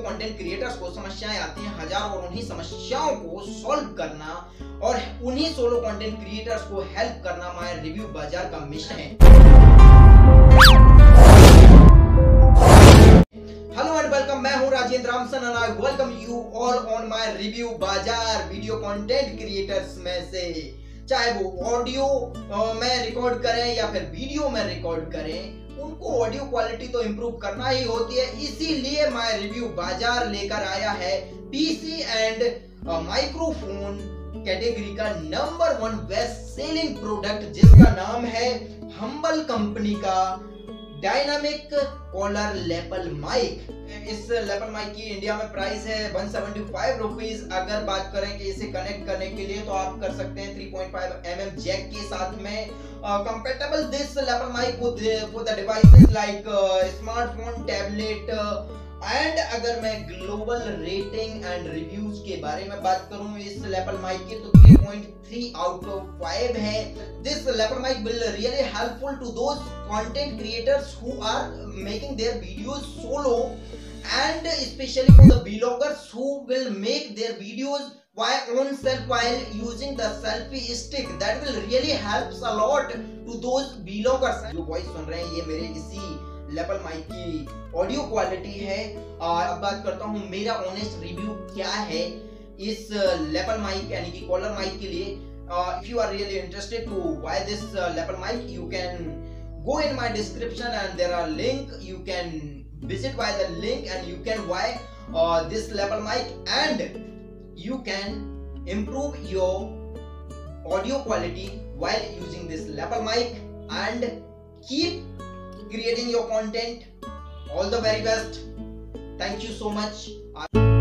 Content creators को समस्याएं आती हैं हजारों, और उन्हीं समस्याओं को सॉल्व करना और उन्हीं सोलो कंटेंट क्रिएटर्स को हेल्प करना माय रिव्यू बाजार का मिशन है। हेलो एंड वेलकम, मैं हूं Rajendra Ramsan and I welcome you all on my review Bazaar. Video content creators में से चाहे वो ऑडियो में रिकॉर्ड करें या फिर वीडियो में रिकॉर्ड करें, उनको ऑडियो क्वालिटी तो इंप्रूव करना ही होती है। इसीलिए माय रिव्यू बाजार लेकर आया है पीसी एंड माइक्रोफोन कैटेगरी का नंबर 1 बेस्ट सेलिंग प्रोडक्ट, जिसका नाम है हम्बल कंपनी का डायनामिक कॉलर लैपल माइक। इस लैपल माइक की इंडिया में प्राइस है 175 रुपीज। अगर बात करें कि इसे कनेक्ट करने के लिए तो आप कर सकते हैं 3.5 mm जैक के साथ में। Compatible this lapel mic for the devices like smartphone, tablet and अगर मैं ग्लोबल रेटिंग एंड रिव्यूज के बारे में बात करूं इस लैपल माइक की तो 3.3 आउट ऑफ 5 है। This lapel mic will really helpful to those content creators who are making their videos solo and especially for the vloggers who will make their videos on self while using the selfie stick. That will really helps a lot to those vloggers. जो voice सुन रहे हैं ये मेरे इसी lapel mic की audio quality है। अब बात करता हूँ मेरा ऑनेस्ट रिव्यू क्या है इस लेपल माइक यानी कि कॉलर माइक के लिए। if you are really interested to buy this lapel mic, you can go in my description and there are link. You can visit by the link and you can buy this lapel mic and you can improve your audio quality while using this lapel mic and keep creating your content. All the very best. Thank you so much.